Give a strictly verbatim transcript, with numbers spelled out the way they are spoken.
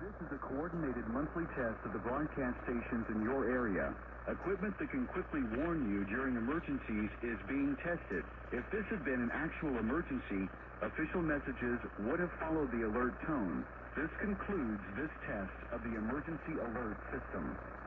This is a coordinated monthly test of the broadcast stations in your area. Equipment that can quickly warn you during emergencies is being tested. If this had been an actual emergency, official messages would have followed the alert tone. This concludes this test of the emergency alert system.